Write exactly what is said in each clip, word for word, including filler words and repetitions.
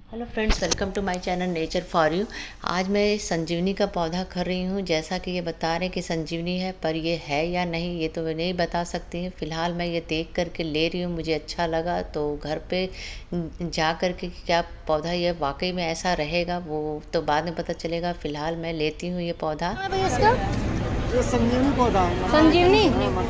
Hello friends, welcome to my channel nature for you. आज मैं संजीवनी का पौधा कर रही हूँ। जैसा कि ये बता रहे हैं कि संजीवनी है, पर ये है या नहीं ये तो मैं नहीं बता सकती हूँ। फ़िलहाल मैं ये देख करके ले रही हूँ, मुझे अच्छा लगा तो घर पे जा कर के क्या पौधा ये वाकई में ऐसा रहेगा वो तो बाद में पता चलेगा। फ़िलहाल मैं लेती हूँ ये पौधा। इसका ये संजीवनी पौधा है। संजीवनी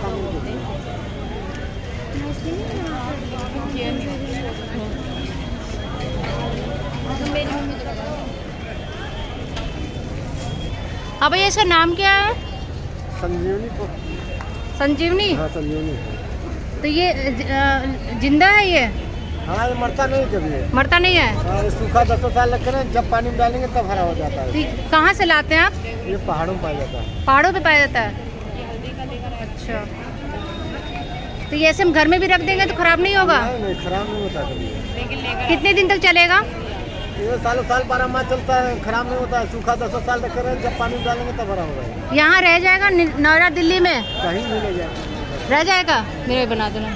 हाँ भैया, इसका नाम क्या है? संजीवनी संजीवनी। हाँ संजीवनी। तो ये जिंदा है ये? हाँ, ये मरता नहीं कभी। मरता नहीं है? हाँ, ये सूखा दसों साल लग कर जब पानी में डालेंगे तब हरा हो जाता है। कहाँ से लाते हैं आप? ये पहाड़ों में पाया जाता है। पहाड़ों पे पाया जाता है। अच्छा, तो ये ऐसे हम घर में भी रख देंगे तो खराब नहीं होगा? नहीं नहीं, खराब नहीं होता कभी। कितने दिन तक चलेगा? ये सालों साल बारह माह चलता है, खराब नहीं होता है। सूखा दसों साल लग कर जब पानी में डालेंगे तब हरा होगा। यहाँ रह जाएगा नोएडा दिल्ली में? कहीं नहीं ले जाएगा। रह जाएगा, मेरे बना देना।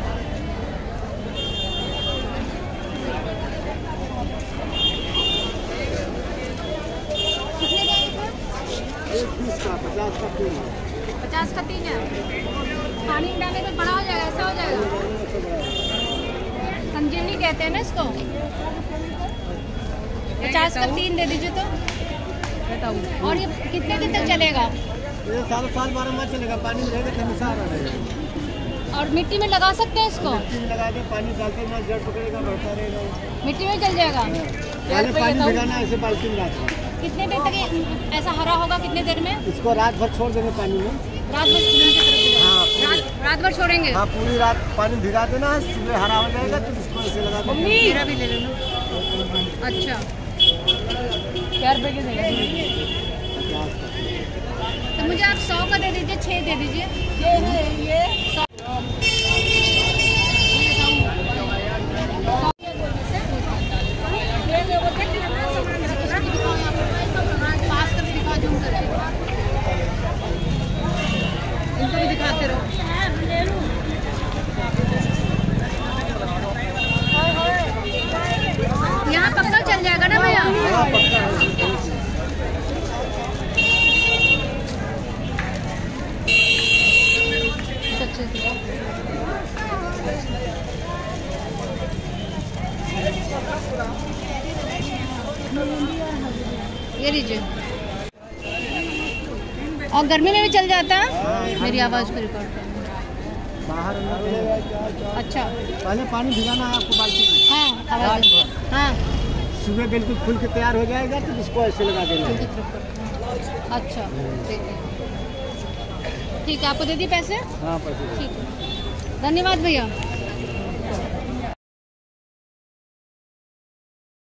तीस का पचास का तीन है। पचास का तीन है। पानी में डालने में बड़ा हो जाएगा, ऐसा हो जाएगा। संजीवनी कहते हैं ना इसको। पचास का तीन दे दीजिए तो बताऊँ। और ये कितने दिन तक चलेगा? ये सालों साल बारह माह चलेगा। पानी में रहेगा तो हमेशा हरा रहेगा। और मिट्टी में लगा सकते हैं इसको? मिट्टी में लगा के पानी डालते ना, जड़ पकड़ेगा, बढ़ता रहेगा। मिट्टी में चल जाएगा। पहले पानी भिगाना, ऐसे बाल्टी में डालते हैं। कितने देर तक ये ऐसा हरा होगा? कितने देर में? इसको रात भर छोड़ देंगे पानी में। रात भर? हाँ, रात रात भर छोड़ेंगे? हाँ, पूरी रात पानी भिगा देना है, सुबह हरा हो जाएगा तो इसको ऐसे लगा देंगे। मेरा भी ले लेना। अच्छा, क्या रुपए के देंगे? तो मुझे आप सौ का दे दीजिए, छः दे दीजिए। ये है ये पास करके दिखा, जूम करके इनको भी दिखाते रहो। यहाँ पक्का चल जाएगा ना भैया? हाँ, पक्का है। ये लीजिए। और गर्मी में भी चल जाता है? मेरी आवाज़ को रिकॉर्ड कर बाहर अंदर। अच्छा, पहले पानी भिगाना है आपको बाल्टी में। हाँ आवाज़। हाँ, सुबह बिल्कुल फूल के तैयार हो जाएगा तो इसको ऐसे लगा देना है। अच्छा ठीक है, आपको दे दी पैसे? हाँ, पैसे। ठीक है, धन्यवाद भैया।